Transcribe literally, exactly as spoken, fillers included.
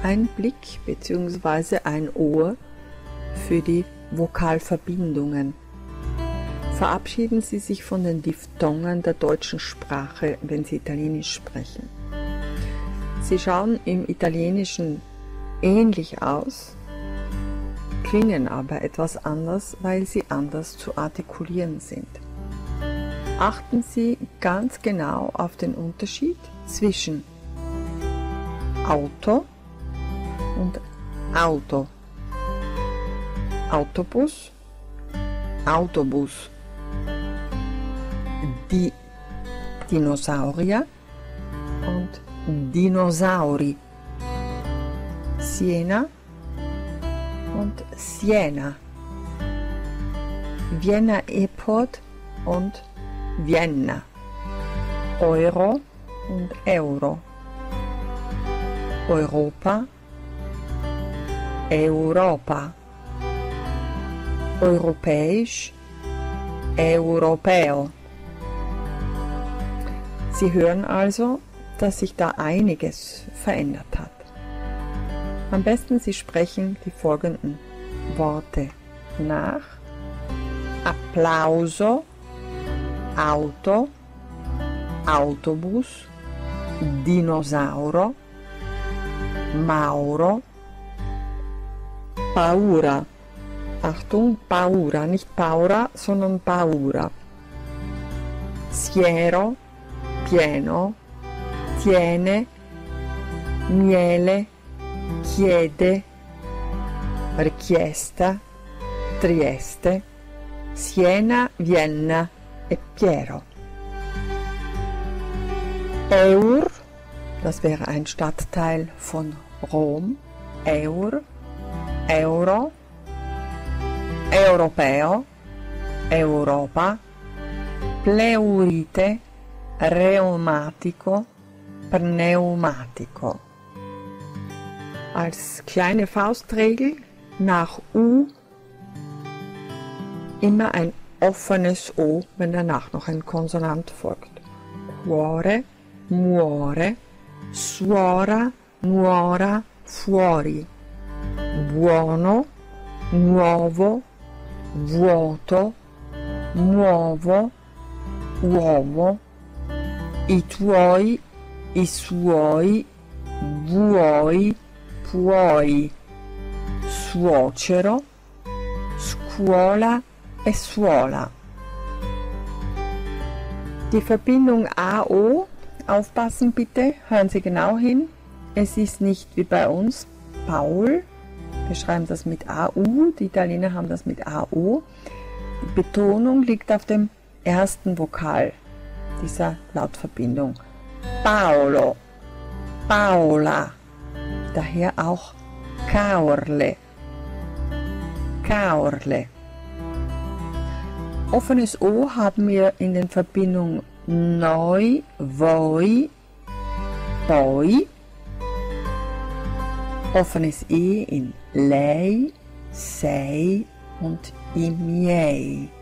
ein Blick bzw. ein Ohr für die Vokalverbindungen. Verabschieden Sie sich von den Diphthongen der deutschen Sprache, wenn Sie Italienisch sprechen. Sie schauen im Italienischen ähnlich aus, klingen aber etwas anders, weil sie anders zu artikulieren sind. Achten Sie ganz genau auf den Unterschied zwischen Auto und Auto, Autobus, Autobus, die Dinosaurier und Dinosauri, Siena und Siena, Vienna Airport und Vienna, Euro und Euro, Europa, Europa, europäisch, Europeo. Sie hören also, dass sich da einiges verändert hat. Am besten Sie sprechen die folgenden Worte nach: Applauso, Auto, Autobus, Dinosauro, Mauro, Paura. Achtung, Paura, nicht Paura, sondern Paura. Siero, pieno, tiene, miele, chiede, richiesta, Trieste, Siena, Vienna e Piero. Eur, das wäre ein Stadtteil von Rom, Eur, Euro, Europeo, Europa, Pleurite, Reumatico, Pneumatico. Als kleine Faustregel nach U immer ein offenes O, wenn danach noch ein Konsonant folgt. Cuore, muore, suora, nuora, fuori. Buono, nuovo, vuoto, nuovo, uovo. I tuoi, i suoi, vuoi, puoi. Suocero, scuola e suola. Die Verbindung A O, aufpassen bitte, hören Sie genau hin. Es ist nicht wie bei uns Paul, wir schreiben das mit A U, die Italiener haben das mit A O. Die Betonung liegt auf dem ersten Vokal dieser Lautverbindung. Paolo, Paola, daher auch Caorle, Caorle. Offenes O haben wir in den Verbindungen noi, voi, poi. Offenes E in lei, sei und i miei.